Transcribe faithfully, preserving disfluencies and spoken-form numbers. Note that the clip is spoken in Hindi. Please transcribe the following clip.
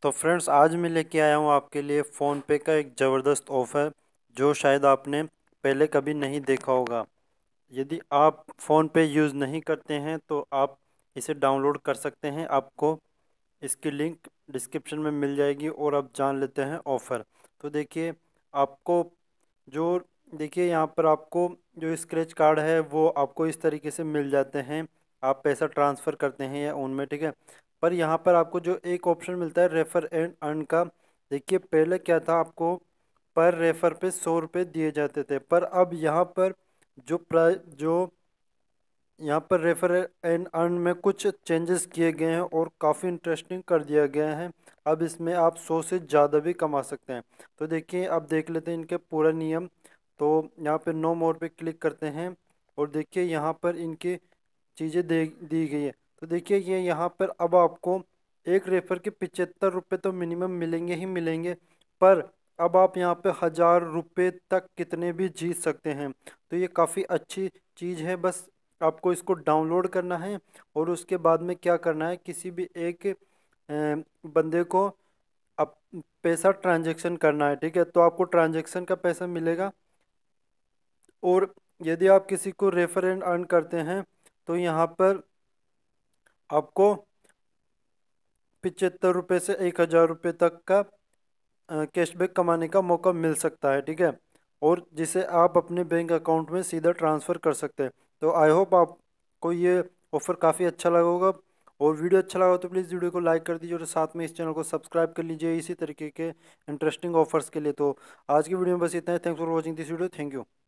तो फ्रेंड्स, आज मैं लेके आया हूँ आपके लिए फ़ोनपे का एक ज़बरदस्त ऑफ़र जो शायद आपने पहले कभी नहीं देखा होगा। यदि आप फ़ोनपे यूज़ नहीं करते हैं तो आप इसे डाउनलोड कर सकते हैं। आपको इसकी लिंक डिस्क्रिप्शन में मिल जाएगी और आप जान लेते हैं ऑफ़र। तो देखिए, आपको जो देखिए यहाँ पर आपको जो स्क्रैच कार्ड है वो आपको इस तरीके से मिल जाते हैं। आप पैसा ट्रांसफ़र करते हैं या उनमें, ठीक है। पर यहाँ पर आपको जो एक ऑप्शन मिलता है रेफ़र एंड अर्न का, देखिए पहले क्या था, आपको पर रेफ़र पे सौ रुपये दिए जाते थे, पर अब यहाँ पर जो प्राइ जो यहाँ पर रेफर एंड अर्न में कुछ चेंजेस किए गए हैं और काफ़ी इंटरेस्टिंग कर दिया गया है। अब इसमें आप सौ से ज़्यादा भी कमा सकते हैं। तो देखिए, अब देख लेते हैं इनके पूरा नियम। तो यहाँ पे नो मोर पे क्लिक करते हैं और देखिए यहाँ पर इनकी चीज़ें दे दी गई है। तो देखिए ये यहाँ पर अब आपको एक रेफर के पिचहत्तर रुपये तो मिनिमम मिलेंगे ही मिलेंगे, पर अब आप यहाँ पे हज़ार रुपये तक कितने भी जीत सकते हैं। तो ये काफ़ी अच्छी चीज़ है। बस आपको इसको डाउनलोड करना है और उसके बाद में क्या करना है, किसी भी एक अ, बंदे को अब पैसा ट्रांजैक्शन करना है, ठीक है। तो आपको ट्रांजैक्शन का पैसा मिलेगा और यदि आप किसी को रेफर एंड अर्न करते हैं तो यहाँ पर आपको पिचहत्तर रुपये से एक हज़ार रुपये तक का कैशबैक कमाने का मौका मिल सकता है, ठीक है। और जिसे आप अपने बैंक अकाउंट में सीधा ट्रांसफ़र कर सकते हैं। तो आई होप आपको ये ऑफ़र काफ़ी अच्छा लगा होगा, और वीडियो अच्छा लगा हो तो प्लीज़ वीडियो को लाइक कर दीजिए और साथ में इस चैनल को सब्सक्राइब कर लीजिए इसी तरीके के इंटरेस्टिंग ऑफर्स के लिए। तो आज की वीडियो में बस इतना है। Thanks for watching this video. Thank you.